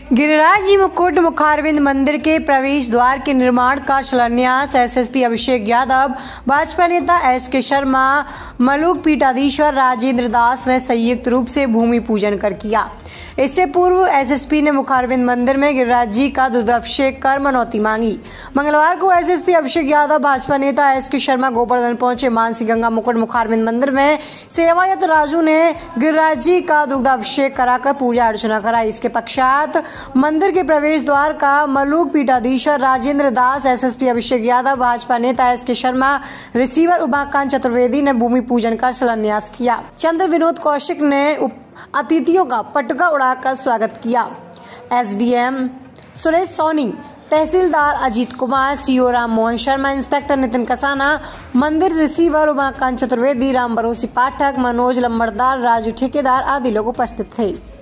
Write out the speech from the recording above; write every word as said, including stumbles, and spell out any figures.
गिरिराज जी मुकुट मुखारविंद मंदिर के प्रवेश द्वार के निर्माण का शिलान्यास एसएसपी अभिषेक यादव, भाजपा नेता एस के शर्मा, मलूक पीठाधीश्वर राजेंद्र दास ने संयुक्त रूप से भूमि पूजन कर किया। इससे पूर्व एसएसपी ने मुखारविंद मंदिर में गिरिराज जी का दुग्धाभिषेक कर मनौती मांगी। मंगलवार को एसएसपी अभिषेक यादव, भाजपा नेता एस के शर्मा गोवर्धन पहुंचे। मानसी गंगा मुकुट मुखारविंद मंदिर में सेवायत राजू ने गिरिराज जी का दुग्धाभिषेक कराकर पूजा अर्चना कराई। इसके पश्चात मंदिर के प्रवेश द्वार का मलूक पीठाधीश्वर राजेंद्र दास, एसएसपी अभिषेक यादव, भाजपा नेता एस के शर्मा, रिसीवर उमाकांत चतुर्वेदी ने भूमि पूजन का शिलान्यास किया। चंद्र विनोद कौशिक ने अतिथियों का पटका उड़ाकर स्वागत किया। SDM Suresh Soni, tehsildar Ajit Kumar, CO Ram Mohan Sharma, inspector Nitin Kasana, मंदिर रिसीवर उमाकांत चतुर्वेदी, राम भरोसी पाठक, मनोज लंबरदार, राजू ठेकेदार आदि लोग उपस्थित थे।